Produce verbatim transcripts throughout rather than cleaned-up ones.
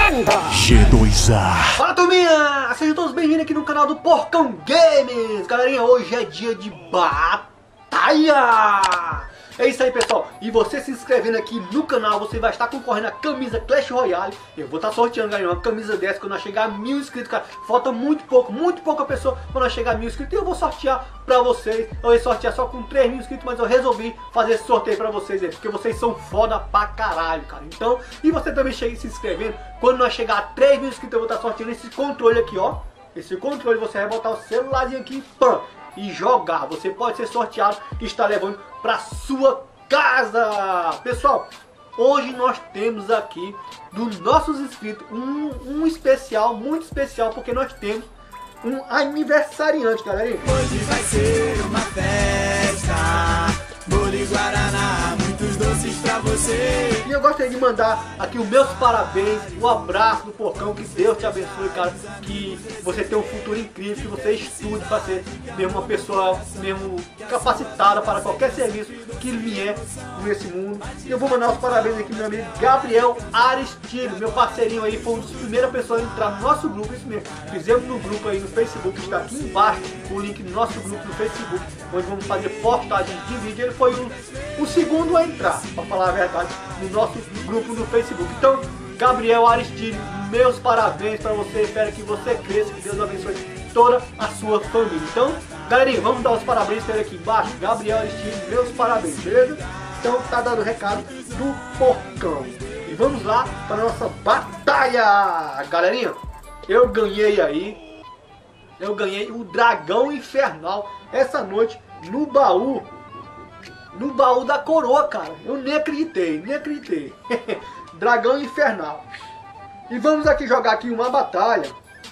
G dois A. Fala, turminha! Sejam todos bem-vindos aqui no canal do Porcão Games. Galerinha, hoje é dia de batalha. É isso aí, pessoal. E você se inscrevendo aqui no canal, você vai estar concorrendo a camisa Clash Royale. Eu vou estar sorteando, galera, uma camisa dessa quando nós chegar a mil inscritos, cara. Falta muito pouco, muito pouca pessoa quando nós chegar a mil inscritos. E eu vou sortear pra vocês. Eu ia sortear só com três mil inscritos, mas eu resolvi fazer esse sorteio pra vocês aí, porque vocês são foda pra caralho, cara. Então, e você também chega se inscrevendo. Quando nós chegar a três mil inscritos, eu vou estar sorteando esse controle aqui, ó. Esse controle, você vai botar o celularzinho aqui, pam, e jogar. Você pode ser sorteado e estar levando para sua casa. Pessoal, hoje nós temos aqui dos nossos inscritos um, um especial, muito especial, porque nós temos um aniversariante, galerinha. Hoje vai ser uma festa, bolo e guaraná, muitos doces pra você. E eu gostaria de mandar aqui os meus parabéns, um abraço do Porcão, que Deus te abençoe, cara, que você tenha um futuro incrível, que você estude para ser mesmo uma pessoa mesmo capacitada para qualquer serviço que vier nesse mundo. E eu vou mandar os parabéns aqui, meu amigo Gabriel Aristide, meu parceirinho aí, foi uma das primeiras pessoas a entrar no nosso grupo, isso mesmo, fizemos no grupo aí no Facebook, está aqui embaixo o link do nosso grupo no Facebook, onde vamos fazer postagem de vídeo. Ele foi o, o segundo a entrar, para falar a verdade, no nosso grupo no Facebook. Então, Gabriel Aristide, meus parabéns para você, espero que você cresça, que Deus abençoe toda a sua família. Então, galerinha, vamos dar os parabéns para ele aqui embaixo. Gabriel Aristide, meus parabéns, beleza? Então, tá dando o recado do Porcão. E vamos lá para a nossa batalha. Galerinha, eu ganhei aí, eu ganhei o Dragão Infernal essa noite no baú. No baú da coroa, cara. Eu nem acreditei, nem acreditei. Dragão Infernal. E vamos aqui jogar aqui uma batalha.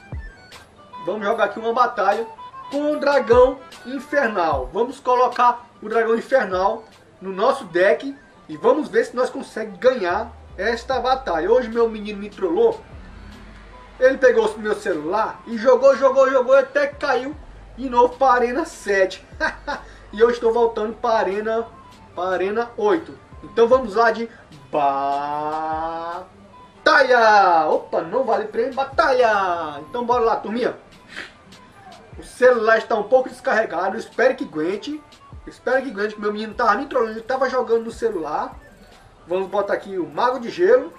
Vamos jogar aqui uma batalha com o Dragão Infernal. Vamos colocar o Dragão Infernal no nosso deck e vamos ver se nós conseguimos ganhar esta batalha. Hoje meu menino me trollou. Ele pegou o meu celular e jogou, jogou, jogou até que caiu de novo para a Arena sete. E eu estou voltando para a Arena, para a Arena oito. Então vamos lá de batalha. Opa, não vale prêmio, batalha. Então bora lá, turminha. O celular está um pouco descarregado, eu espero que aguente. Espero que aguente, que meu menino estava me trolando, ele estava jogando no celular. Vamos botar aqui o Mago de Gelo.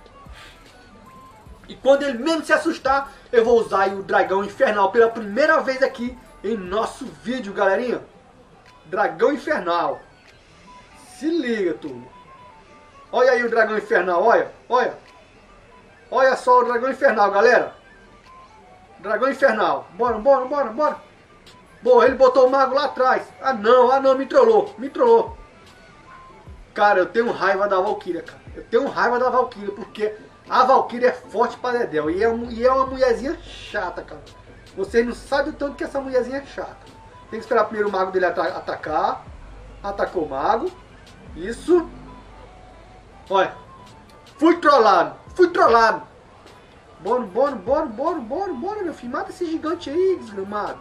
E quando ele mesmo se assustar, eu vou usar aí o Dragão Infernal pela primeira vez aqui em nosso vídeo, galerinha. Dragão Infernal. Se liga, turma. Olha aí o Dragão Infernal, olha, olha. Olha só o Dragão Infernal, galera. Dragão Infernal. Bora, bora, bora, bora. Boa, ele botou o mago lá atrás. Ah não, ah não, me trollou, me trollou. Cara, eu tenho raiva da Valkyria, cara. Eu tenho raiva da Valkyria, porque a Valkyria é forte pra dedéu. E é, e é uma mulherzinha chata, cara. Vocês não sabem o tanto que essa mulherzinha é chata. Tem que esperar primeiro o mago dele atacar. Atacou o mago. Isso. Olha. Fui trollado. Fui trollado. Bora, bora, bora, bora, bora, bora, meu filho. Mata esse gigante aí, desgramado.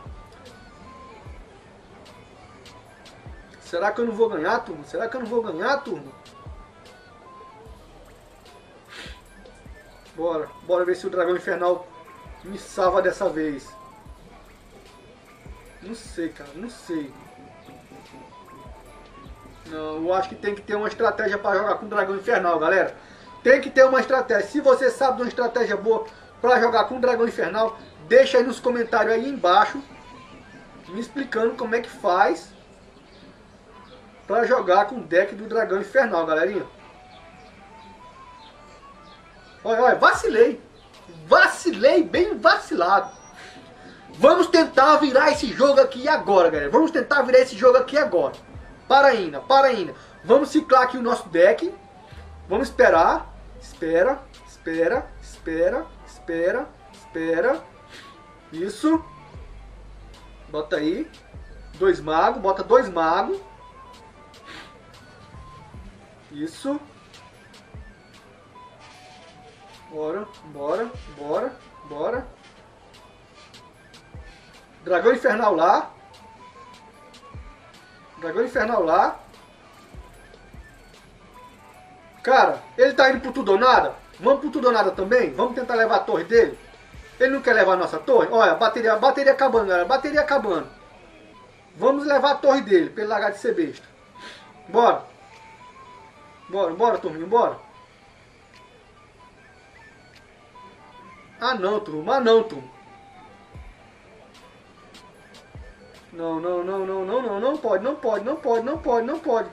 Será que eu não vou ganhar, turma? Será que eu não vou ganhar, turma? Bora. Bora ver se o Dragão Infernal me salva dessa vez. Não sei, cara, não sei. Não, eu acho que tem que ter uma estratégia para jogar com o Dragão Infernal, galera. Tem que ter uma estratégia. Se você sabe de uma estratégia boa para jogar com o Dragão Infernal, deixa aí nos comentários aí embaixo, me explicando como é que faz para jogar com o deck do Dragão Infernal, galerinha. Olha, olha, vacilei. Vacilei, bem vacilado. Vamos tentar virar esse jogo aqui agora, galera. Vamos tentar virar esse jogo aqui agora. Para ainda, para ainda. Vamos ciclar aqui o nosso deck. Vamos esperar. Espera, espera, espera, espera, espera. Isso. Bota aí. Dois magos, bota dois magos. Isso. Bora, bora, bora, bora. Dragão Infernal lá. Dragão Infernal lá. Cara, ele tá indo por tudo ou nada? Vamos pro tudo ou nada também? Vamos tentar levar a torre dele? Ele não quer levar a nossa torre? Olha, bateria, bateria acabando, galera. Bateria acabando. Vamos levar a torre dele, pra ele largar de ser besta. Bora. Bora, bora, turminha, bora. Ah não, turma, ah não, turma. Não, não, não, não, não, não, não pode, não pode, não pode, não pode, não pode.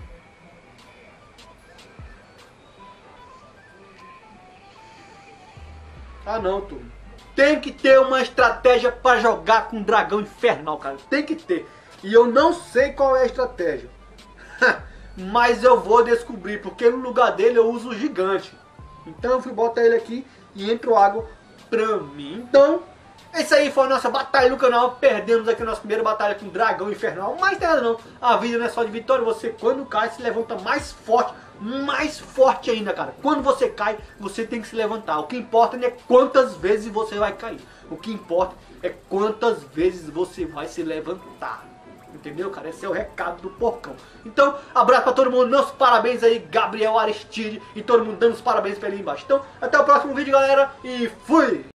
Ah não, turma. Tem que ter uma estratégia para jogar com dragão infernal, cara. Tem que ter. E eu não sei qual é a estratégia. Mas eu vou descobrir, porque no lugar dele eu uso o gigante. Então eu fui botar ele aqui e entrou água pra mim. Então, essa aí foi a nossa batalha no canal. Perdemos aqui a nossa primeira batalha com o dragão infernal. Mas nada não, a vida não é só de vitória. Você quando cai se levanta mais forte. Mais forte ainda, cara. Quando você cai, você tem que se levantar. O que importa não é quantas vezes você vai cair. O que importa é quantas vezes você vai se levantar. Entendeu, cara? Esse é o recado do porcão. Então, abraço pra todo mundo. Meus parabéns aí, Gabriel Aristide. E todo mundo dando os parabéns pra ele aí embaixo. Então, até o próximo vídeo, galera. E fui!